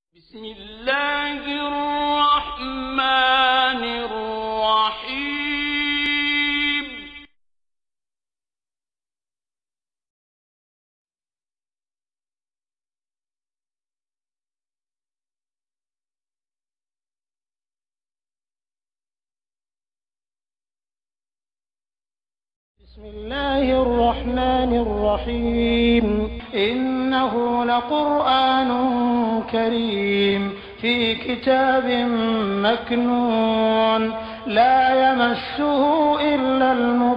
بسم الله الرحمن الرحيم بسم الله الرحمن الرحيم إنه لقرآن كريم في كتاب مكنون لا يمسه إلا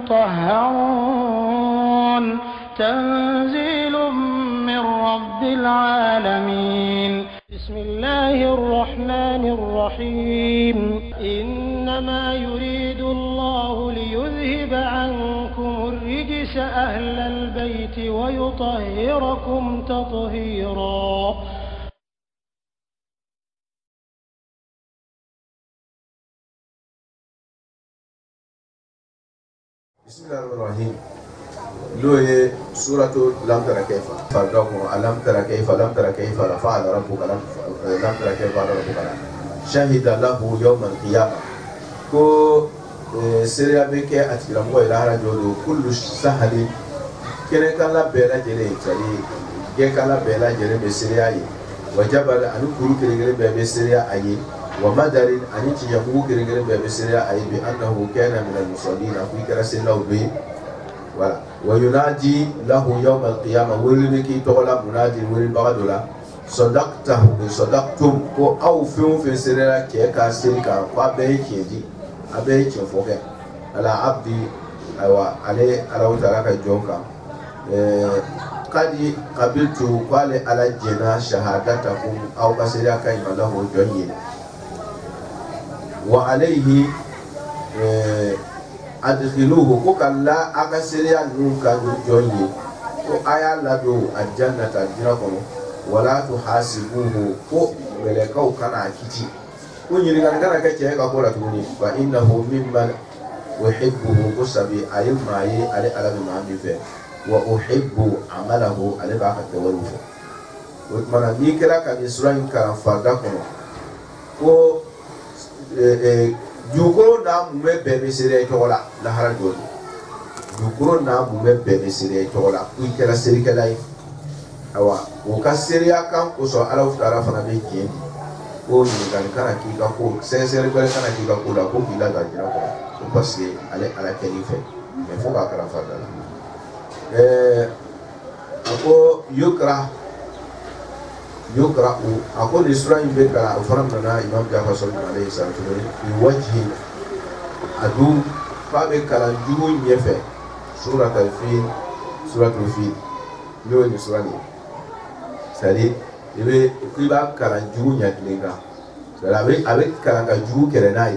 المطهرون تنزيل من رب العالمين بسم الله الرحمن الرحيم إنما يريد الله ليذهب عنكم الرجس أهل البيت ويطهركم تطهيرا. بسم الله الرحمن الرحيم. لوي سورة لم تر كيف فردكم ألم تر كيف لم تر كيف فعل ربك لم تر كيف فعل ربك شهد له يوم القيامة كو سريا بك أتكلم وإلى رجل كل سهل كن كلا بلا جري تري كلا بلا جري بسريا وجبل أن كل كريم بسريا أي ومدر أن يجمو كريم بسريا أي بأنه كان من المصلين في كرسي له به ولا وينادي له يوم القيامة ولبكي تغلى منادي ولبغدولا صدقتم أو في سريا كيكا سيركا وابي كيدي أبي كيفوكي على عبدي أو على وتراك جونكا قد قبلت قال على جنا شهادتكم أو كسريا كايما له جوني وعليه adkhiluhu ko kala akasiria nunka jonye ko aya lado aljannata jira kono wala tuhasibuhu ko melekau kana akiti ko nyiri ngana ka ce ka kola tuni fa innahu mimman uhibbuhu kusabi ayma yi ali alabi ma mi fe wa uhibbu amalahu ali ba ka tawaru fe ko mana ni kira ka ni suran ka farda kono ko jukuro na mume bebe sire tola la harajo jukuro na mume bebe sire tola ku kala sire kala awa o ka sire akan ko so ala ufara fana be ki ko ni kan kana ki ka ko sere ko kana ki ka ko la ko ki la ga jira ko parce ale ala kalife mais faut ka kala fada ako يقرأ أقول إسرائيل بكرة فرمنا إمام جعفر صلى الله عليه وسلم في وجه أدو فبكرة جون يفعل سورة الفيل لون إسرائيل سالي إبى كيبا كرة جون يتلقى سالي أبى كرة جون كرناي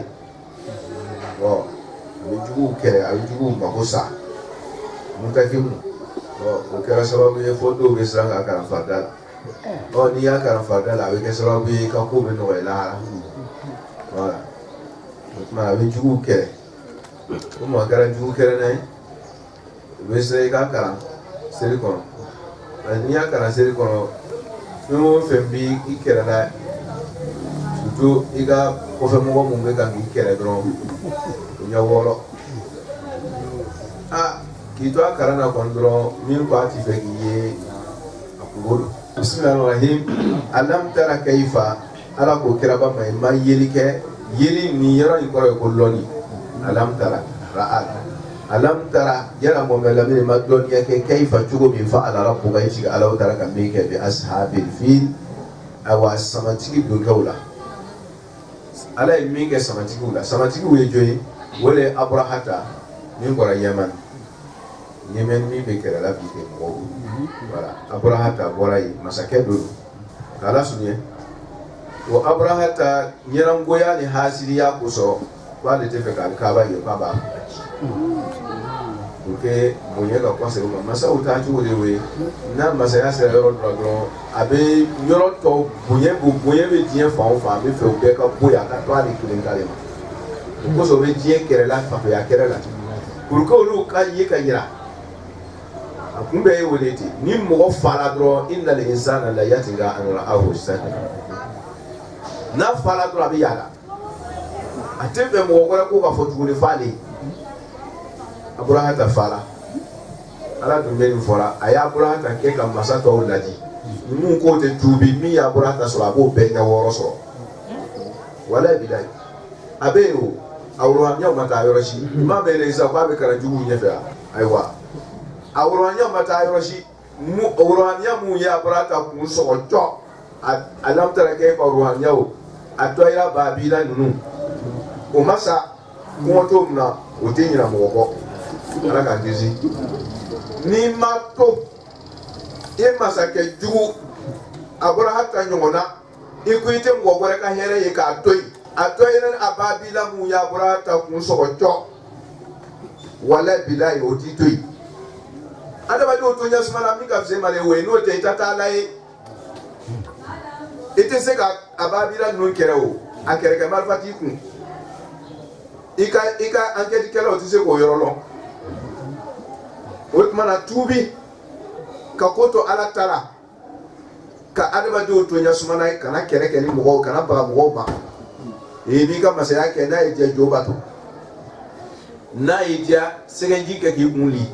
أبى جون كرة أبى جون مكوسا متكلم وكرة سبب يفوتو بسرعة كرة فدال oh ni ya kan fada la ke soro bi ka ko be no la wala ma be jugu kere ko ma kara jugu kere nay be se ka kara seri kono ni ya kara seri kono no fembi ikere la surtout iga ko fe mo mo be kan ikere dron nya woro ki to kara na kon dron min ko ati fe ki akugoro Bismillahirrahmanirrahim. Alam tara kaifa ala ko kiraba ma yeli ke yeli ni yara ni ko loni alam tara ra'at alam tara yara mo melami ma don yake kaifa jugo bi fa ala rabbuka yishi ala tara kan me ke bi ashabil fil aw samatiki do gawla ala mi ke samatiki we joyi wala abrahata min gora yaman Yemen mi be kera la bi ke mo wala abrahata borai masake do kala sunye wo abrahata nyeran goya ni hasiri ya kuso wale tefe ka ba ye baba oke moye ka kwase ko masa uta ju we na masa ya se ro dro abe yoro to boye be dien fa be fe o be ka boya ka to ali kulin kale ko so be dien kera la fa ya kera la pour ko lu ka ye ka yira akumbe woleti ni mo fala dro innal insana la yatiga an ra'ahu istaghna na fala dro abi yala atebe mo ko ko ka fotu ni fali abura ta fala ala dum be fora aya abura ta ke kam masato ladi mun ko te tubi mi abura ta so abo be na woro so wala bidai abeyo awranya mata yoroshi ma be le isa ba be kara jugu nyefa aiwa awranya mata yoroshi mu awranya mu ya brata ku so to alam tara ke awranya o atoira babila nunu o masa ko to na o tinyira mo ko ala ka dizi ni mato e masa ke jugu abura hatta nyongona ikuite mo gore ka here ye ka atoyren ababila mu ya burata kun sogoto wala bilai otitoi adaba do to nyas mala mi ka male we no te tata lai ite se ka ababila nun kereo akere ka malfati kun ika enquête kelo ti se ko yorolo otmana tubi ka koto ala tala ka adaba do to nyas mala kana kere ni mo kana ba mo ba ebi ka masaya ke na eje jobato na eja segenji ke ki kunli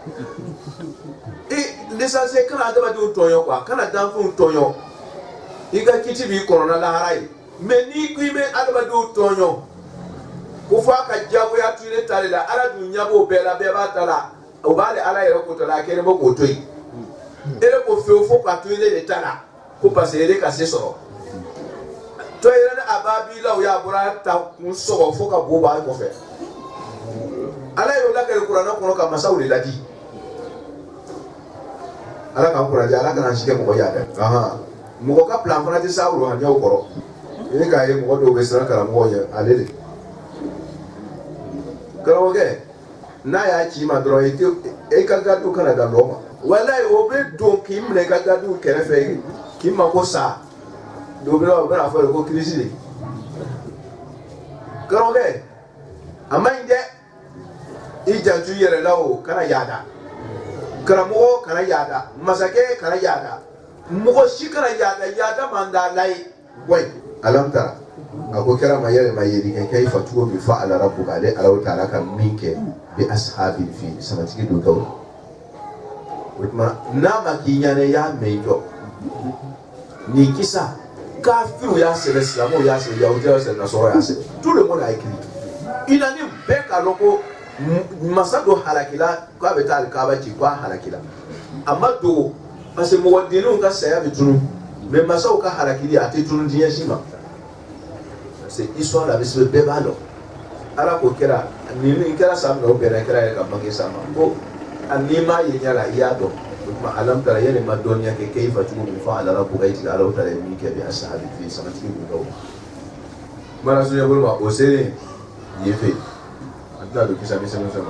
l'essentiel kana adaba do toyo kwa kana danfu toyo iga kiti bi korona la harai me ni ku me adaba do toyo ko fa ka jago ya tuile tale la ala du nyabo bela be ba tala o bale ala yero ko tala kere mo ko toyi ere ko fe fo ka tuile le tala ko pasere ka se so to yere ababila o ya burata kun so fo ka bo ba ko fe ala yo la ke qur'an ko ka masawli ladi ala ka qur'an ala kana shike mo ya da aha mo ko ka plan fana ti sawro ha nyaw koro ni ka ye mo do be sara kala mo ya alele karo ge na ya chi ma dro e ka ga du kana da loma wallahi o be do kim le ka ga du kere fe kim ma ko sa do be o bra fa ko krisi karo ge amande ijantu yere lawo kana yada karamo kana yada masake kana yada mugo shikara yada manda lai wai alam tara ako kira mayere mayeri kai fatugo bi fa'ala rabbuka alai alaw ta'ala kan minke bi ashabil fi samatiki do gaw witma nama kinyane ya mejo ni kisa kafiru ya sele islamo ya sele yahudiya ya sele nasoro ya sele tout le monde a écrit il a ni beka loko masado halakila kwa betal kaba ci kwa halakila amado parce que mo wadinu ka saya bitunu mais masao ka halakili ate tunu dinya shima c'est histoire la bise be balo ala ko kera ni kera sam no bera kera ka bangi sama ko anima yenyala yado kuma alam tara yele madonia ke kayfa tumu bi fa'ala rabbuka iti ala tara mi ke bi ashabi fi samati bi gaw mara sunya bulma o sere yefe da do kisa bisa sama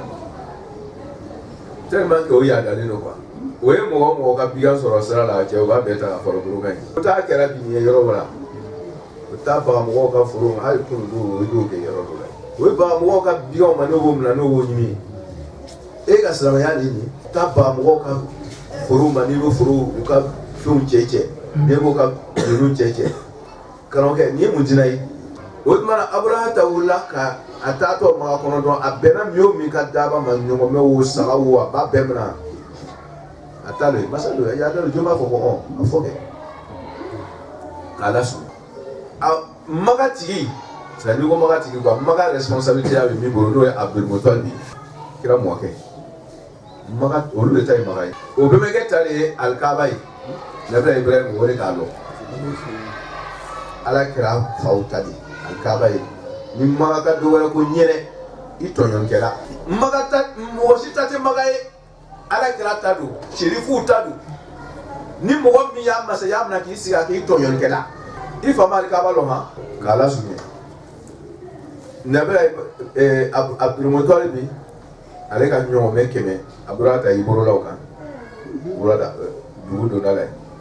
tellement que o ya dali no kwa o e mo ka biga soro sara la je o ba beta ka foro buru kan o ta kera bi ni yoro wala o ta ba mo ka foro ha ku do ke yoro wala o ba mo ka biga ma no bo mna no wo nyimi e ka sara ya ni ta ba mo ka foro ma ni bo foro ka fun cheche ne bo ka nu cheche karo ke ni mu jinai o mara abraha ta wala ka atato ma kono don abena mio mi ka daba ma nyongo me wo sala wo ba bemna atalo masalo ya dalo joma ko ko afoke kala su a magati sa ni ko magati ko maga responsabilité ya mi boro no Abdul Muttalib kira mo ke maga o le tay maga o be me getale al kabai na bra Ibrahim wore kalo ala kira fautadi al kabai ni maga do wala ko nyere itonyon kela maga ta mo sita te maga e ala kira tadu sherifu tadu ni mo mi ya masa ya na ki siga ki itonyon kela ifa mal ka balo ha kala sunye nabra Abdul Muttalib ale ka nyo me keme aburata iboro lawka burada dugudo dale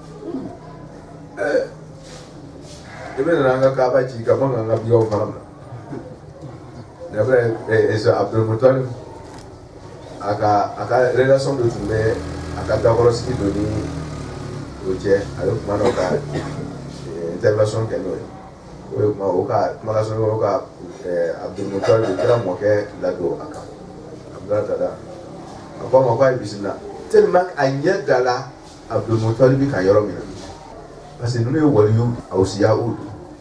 ebe na nga ka ba ci ka ma nga biyo faram Abdul Muttalib aka relation de tourner aka d'accord ski doni oje avec manoka intervention que nous o ma oka malason oka Abdul Muttalib kira moke lado aka abdala tada akwa makwa bisina tellement anya dala Abdul Muttalib kan yoro mina parce que nous waliyu awsiya ud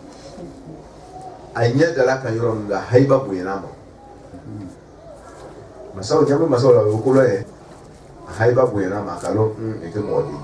anya dala kan yoro nga haiba buyenama masawo jambe masawo la okolo e haiba buyenama kalo eke modi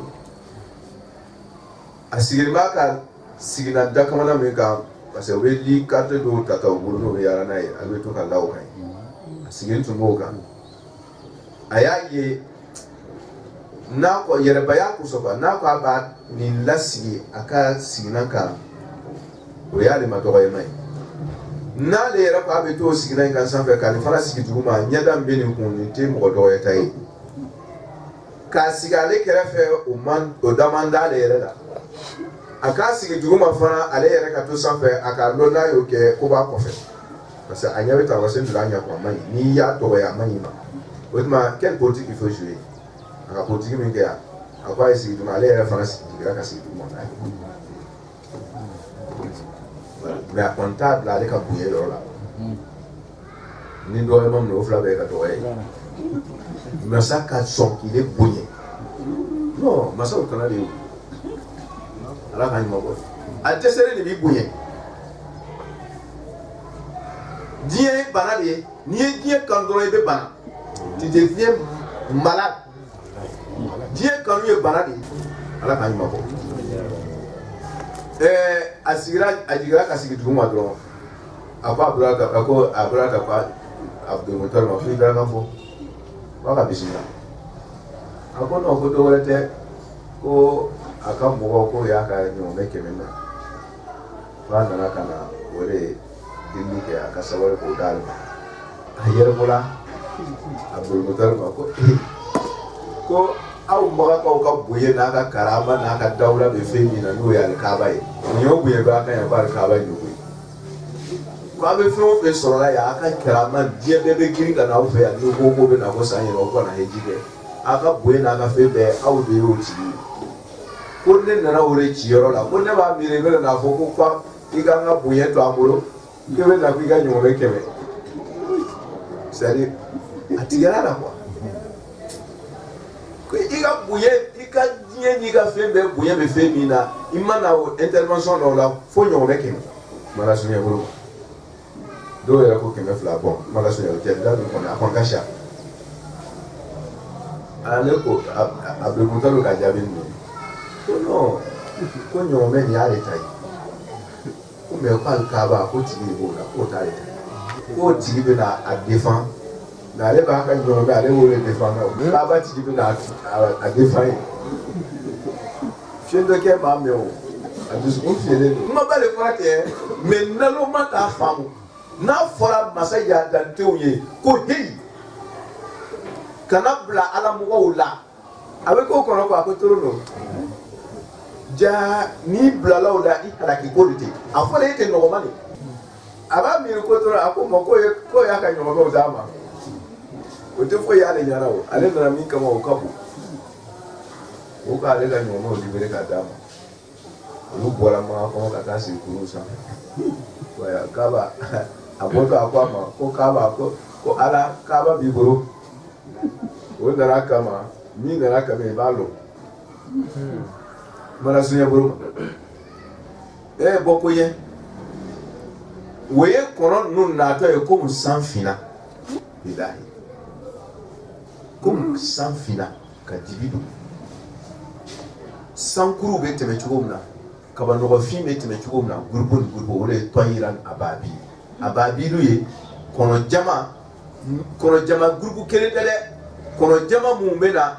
asigirima ka sigina dakamana meka parce que we li carte do tata burno yara nai alwe to kan lawo kai asigin tungo kan ayaye na ko yere baya ku soba na ko aba ni lasigi aka sigina kan o yale matoy mai na le yere ko abe to sigina kan sanfe kan fara sigi duguma nyada mbeni ko ni te mo do yetai ka sigale kerefe o man o damanda le yere da aka sigi duguma fana ale yere ka to sanfe aka lona yo ke ko ba ko fe parce que anya beta wasen de anya ko mai ni ya to ya mai ma autrement quelle politique il faut jouer aka politique min ke aka sigi duguma ale yere fana sigi duguma ka sigi duguma mais à comptable ale ka buye lo la ni do mam no fla be ka to e mais ça ka son qu'il est buye non masa o kana de ala kan mo ko a tesere ni bi buye Dieu banade ni Dieu quand on est bana tu deviens malade Dieu quand il est banade ala kan mo ko ajigira kasigi duguma dron ako abraka pa Abdul Muttalib ma fi dara fo waka bismillah ako no ko do rete ko aka mo ko ya ka nyo me kemenna fa na kana wore dinni ke aka sawar ko dal ayer bola Abdul Muttalib ko aw mbaga ka buye na ka karama na ka dawla be femi na no ya Kaaba yi nyo buye ba ka ya bar Kaaba ni buye ko be fo be soro ya aka karama die be giri kana o fe ya no ko be na ko san yi ko na hejide aka buye na ka fe be aw be o ti ko ne na ore chi yoro la ko ne ba mi re be na fo ko kwa iga nga buye to amuro ke be na ku iga nyo be kebe sari atigara la kwa iga buye ika die ni ga fe be buye be fe mina imana o intervention no la fo nyo be kebe mala sunya bro do ya ko kebe fla bon mala sunya te da ko na kon kasha ale ko Abdul Muttalib ka jabi ni ko no ko nyo me ni ale tai ko me pal Kaaba ko ti ni bo na ko ta ale ko ti be na a défend na le ba ka nyo be ale wo le défend na Kaaba ti be na a défend fiendo ke ba me o a dus ko fiele ma ba le fara ke me na lo ma ta famu na fora masaya dan te oye ko hei kana bla ala mo wala abe ko kono ko akotoro no ja ni bla la ola I ala ki kolite afole ite no mani aba mi ko toro akomo ko ya ka nyomo ko dama o te fo ya le nyara o ale na mi kama o kabu o ka le ga nyomo libere ka dama o bora ma ko ka ta si kurusa ko ya kaba aboto akwama ko kaba ko ala kaba biburu o dara kama mi dara kama balo mala sunya buru boko ye weye kono nun na to e comme sans fina bilahi comme sans fina ka dibidu sans kuru be teme chugomna ka ba no fi be teme chugomna groupe wole toyiran ababilu ye kono jama groupe kele dele kono jama mu mena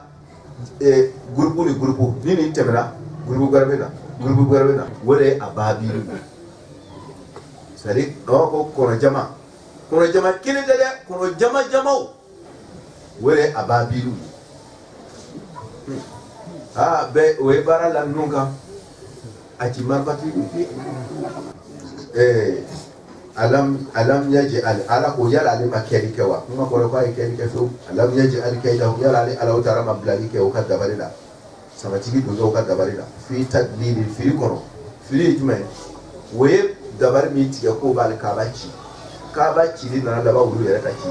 groupe ni temela groupe garbena wole ababilu sari ko kono jama kele dele kono jama wole ababilu be we bara la nunga ati marbati alam yaj'al ala ko yala ale makeri kewa kuma ko ko ay keri kefu alam yaj'al kayda yala ale ala utara mablali ke o ka dabarida sama tigi do ka dabarida fi tadlil fi kono fi jume we dabar mi tiga ko bal kabachi ni na daba wulu yara taki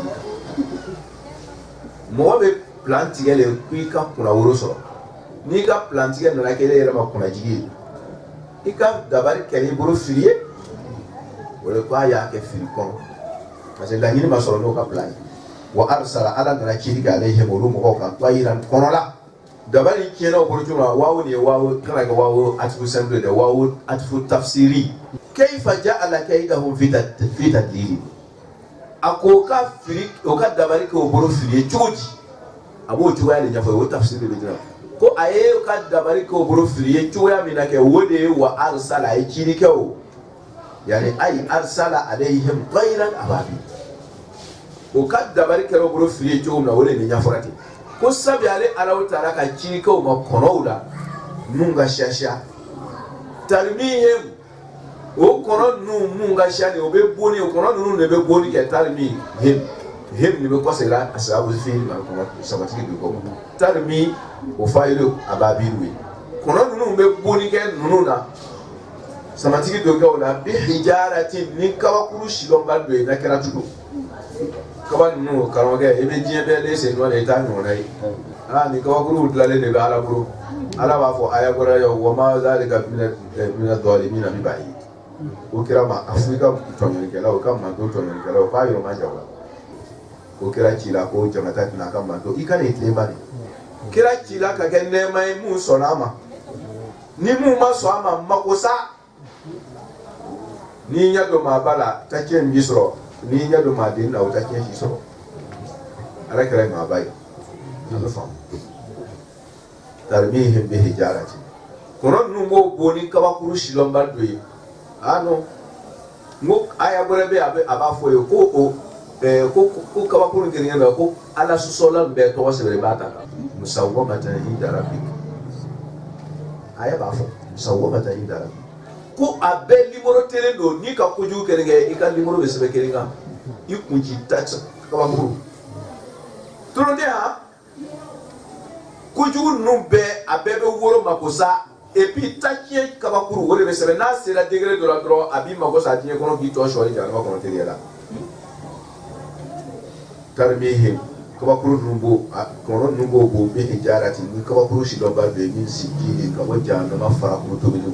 mo be plan tiga le kuika kuna wuro so ni ka plan tiga na kele yara makuna jigi ika dabar keri buru fiye wala ko aya ke fil kon parce que la ni ma so no ka plan wa arsala ala na kiri ga alaihi mulu mo ka twayiran konola dabari kena buru tuma wawo ne wawo kana ga wawo atfu semble de wawo atfu tafsiri kayfa ja'ala kaydahum fi tadlil akoka fili oka dabari ko buru fili chuji abo chuwa le nyafa wo tafsiri be dina ko aye oka dabari ko buru fili chuwa minake wode wa arsala kiri ko yani ay arsala alaihim ghayran ababi o kadda barike ro bro fiye to na wole ni nyafurati ko sabi ale alaw taraka kiri ko ma konowla nunga shasha tarmihim o kono nunga shani o be boni o kono nu ne be boni ke tarmi him ni be ko sela asabu fi ma kono sabatiki do ko tarmi o faylo ababi wi kono nu be boni ke nununa samatigi do gawla bi hijaratin ni kawakuru shilomba do na kera tudo kaban nu karoge ebe jiebe le se no le ta no rai ni kawakuru dlale ne ba ala buru ala ba fo aya gora yo wa ma zalika min adh-dhalimin bi ba'i o kira ma afrika tonyo ke lawo kam ma do tonyo ke lawo pa yo ma jawa o kira chila ko jamata na kam ma do ikane itleba ni kira chila ka ke ne mai mu sonama ni mu ma so ama makosa ni nya do ma bala ta ken bisro ni nya do ma din na ta ken bisro ala kare ma bai ala fam tarmihim bi hijarati kono nu mo boni ka ba kuru shilomba do yi ano mo aya gore be aba fo yo ko o ko ka ba kuru ngiri na ko ala su sola be to wasere bata musawwamatan inda rabbik aya ba fo musawwamatan inda rabbik ko abe limoro tele do ni ka kuju kerenge ika limoro be sebe kerenga ikunji tax kaba buru tronde ha kuju numbe abe be woro makosa et puis takie kaba buru wole be sebe na c'est la degré de la droit abi makosa tie kono bi to shori jana ko tele la tarmihi kaba buru numbo kono numbo bo be hijarati ni kaba buru shi do ba be min sikini kaba jana ma fara ko to bi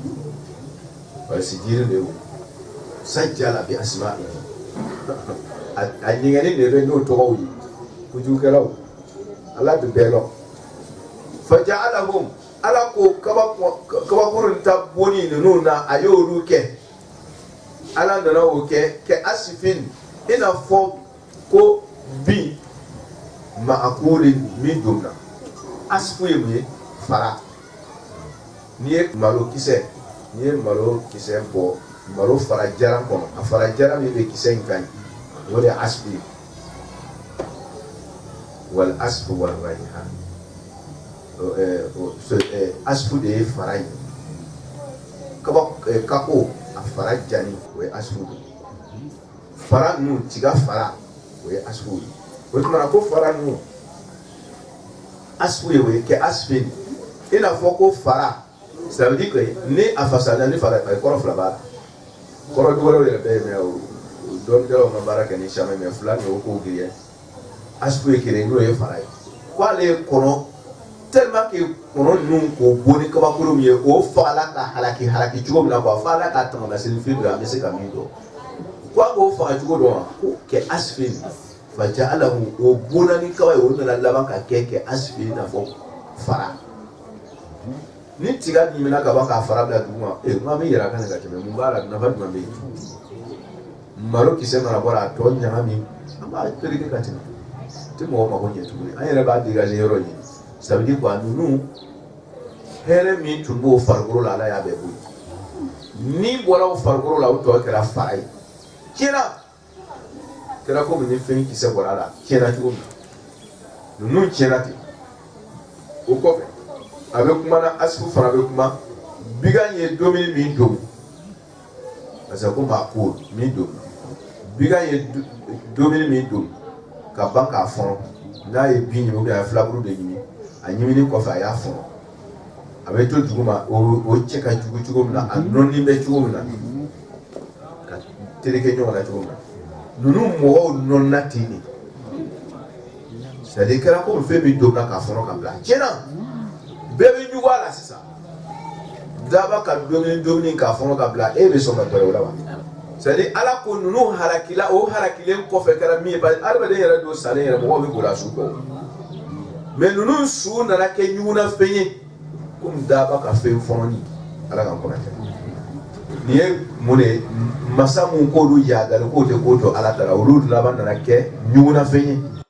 sijiri de sajjala bi asma'i anyingani ne re no to wi kujukelaw ala de belo faja'alahum ala ko kaba kurun taboni ne no na ayoru ke ala na o ke asifin ina fo ko bi ma'qulin min dumna asfu yemi fara ni malo kise ni malo kise bo malo fara jaram kono afara jaram be kise kan wala asbi wal asfu wal rayhan asfu de faray kabo kako afara jani we asfu fara nu tiga fara we asfu we kuma ko fara nu asfu we ke asfin ina foko fara. Ça veut dire que ni à façade ni fara pa koro flaba koro do wala be me o don de o baraka ni chama me fulani o ko giye aspu e kire no e fara kwa le kono tellement que kono nun ko boni ka ba ko mi o fala ka halaki jugo na ba fala ka tama na sin fi da me se ka mi do kwa go fa jugo do ke asfin fa ja'alahu o bonani ka wa o na laban ka ke asfin na fo fara ni tiga di mina ka ba ka fara bla duma ma mi yara kana ka teme mubara na ba duma be maro ki se mara bora to nya mi ama tori ke ka teme te mo ma ko nye tu ni ayere ba diga je yoro yi sabidi kwa nunu here mi tu bo fargoro la ya be bu ni bora o fargoro la o to kera farai kera ko mi fe ki se bora la kera tu nunu kera ti o ko avec kuma na asfu fara be kuma biga nye 2000 min dom parce que ko ma ko mi do biga ye domini mi do ka banka fon na ye bi ni o ga flabru de ni anyimi ni ko fa ya fon abe to duguma o cheka jugu na anoni be jugu na ka tereke nyo na jugu na nunu mo non natini c'est-à-dire que la ko fe mi do na ka fon ka bla chena bebe jugu ala sisa daba ka domini ka fon ka bla e be so ka tole wala c'est-à-dire ala ko nunu harakila o harakile ko fe kala mi ba arba de yara do sale yara mo be ko la su ko mais nunu su na la ke nyuna fenye comme daba ka fe foni ala kan kona ni e mune masamu ko do ya dal ko te ko to ala tara ulu la ban na ke nyuna fenye